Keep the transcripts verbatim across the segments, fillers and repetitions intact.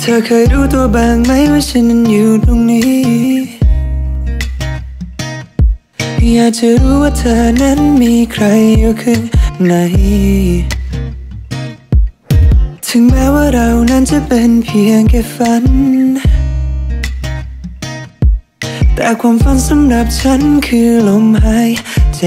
ธอเคยรู้ตัวบ้างไหมว่าฉันนั้นอยู่ตรงนี้อยากจะรู้ว่าเธอนั้นมีใครอยู่ข้างในถึงแม้ว่าเรานั้นจะเป็นเพียงแค่ฝันแต่ความฝันสำหรับฉันคือลมหายใจ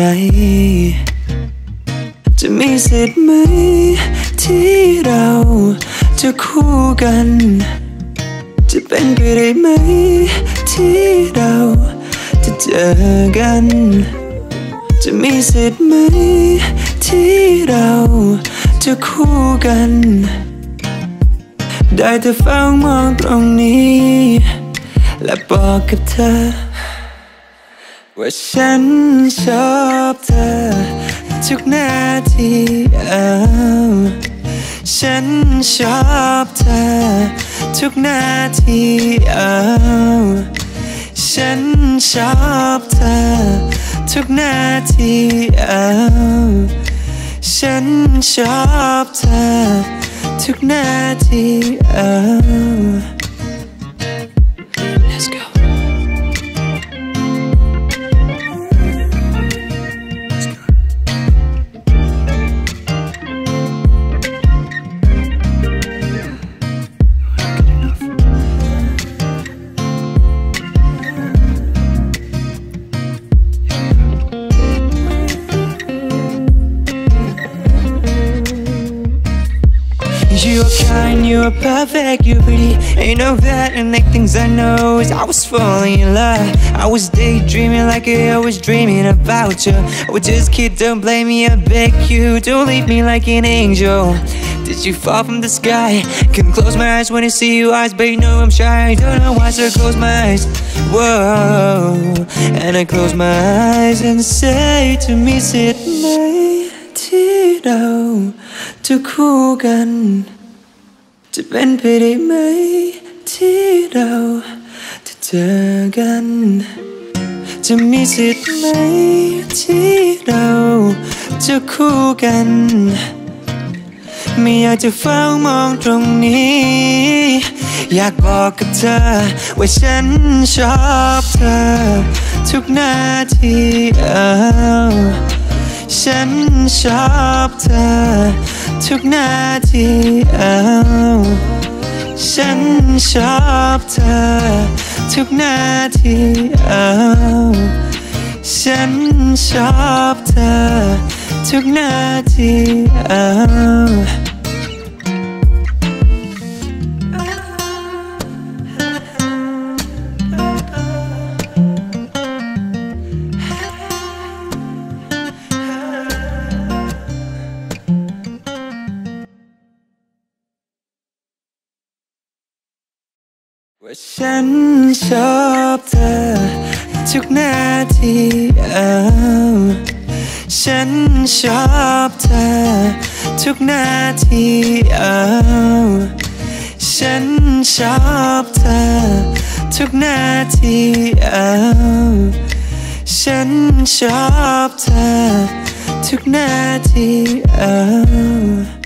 จะมีสิทธิ์ไหมที่เราจะคู่กันจะเป็นไปได้ไหมที่เราจะเจอกันจะมีสิทธิ์ไหมที่เราจะคู่กันได้แต่เฝ้ามองตรงนี้และบอกกับเธอว่าฉันชอบเธอทุกนาทีเอาฉันชอบเธอทุกนาทีเอาฉันชอบเธอทุกนาทีเอาฉันชอบเธอทุกนาทีเอา Let's go You're kind, you're perfect, you're pretty. Ain't no that, and like things I know is I was falling in love. I was daydreaming like I was dreaming about you. I was just kid, don't blame me, I beg you. Don't leave me like an angel. Did you fall from the sky? Can close my eyes when I see your eyes, but you know I'm shy. I don't know why, so I close my eyes. Whoa, and I close my eyes and say to me, sit night. ที่เราจะคู่กันจะเป็นไปได้ไหมที่เราจะเจอกันจะมีสิทธิ์ไหมที่เราจะคู่กันไม่อยากจะเฝ้ามองตรงนี้อยากบอกกับเธอว่าฉันชอบเธอทุกนาทีเอาฉันชอบเธอทุกนาทีเอาฉันชอบเธอทุกนาทีเอาฉันชอบเธอทุกนาทีเอาว่าฉันชอบเธอทุกนาทีเอาฉันชอบเธอทุกนาทีเอาฉันชอบเธอทุกนาทีเอาฉันชอบเธอทุกนาทีเอา